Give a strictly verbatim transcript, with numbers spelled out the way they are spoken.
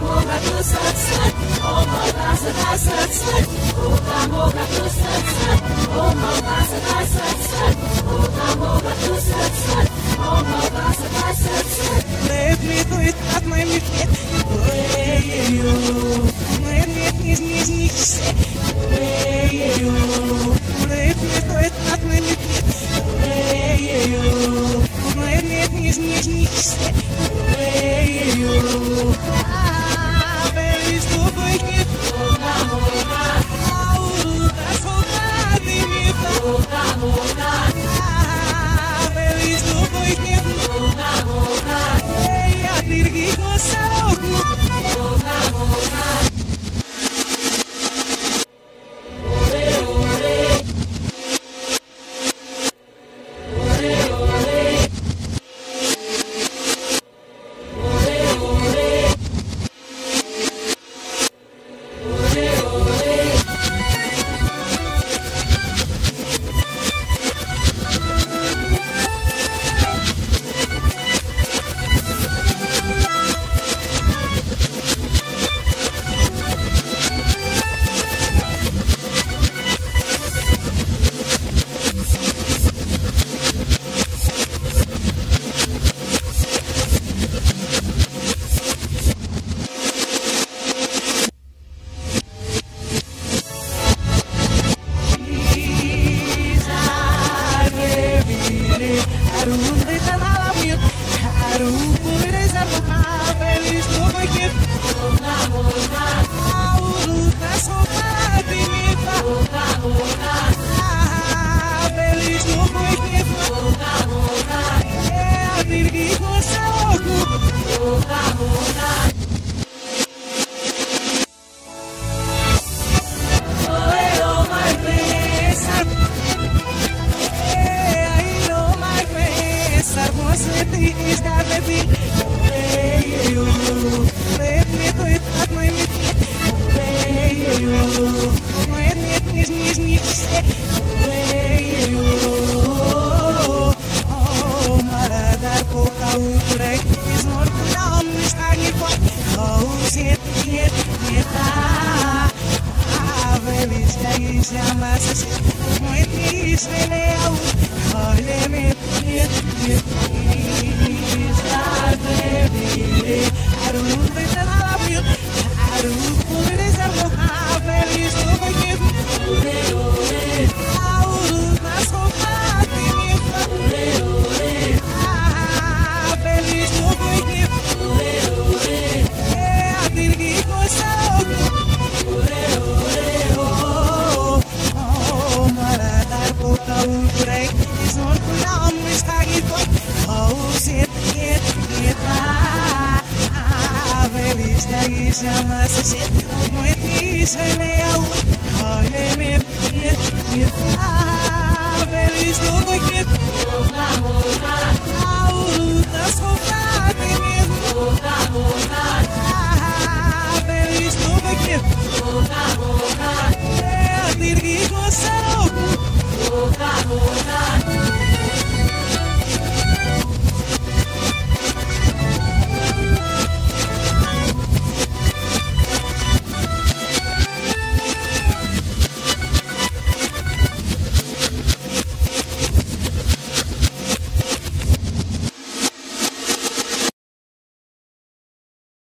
Let me do it at my meet. Way you, let me nis nis nis. Way you, let me do it at my meet. Way you, let me nis nis nis. Way you, ah, very stupid. Moga moga, ah, that's so bad. Moga moga, ah, very stupid. Moga moga, hey, I did get myself. Moga moga, ore ore, ore ore, ore ore. Moga moga,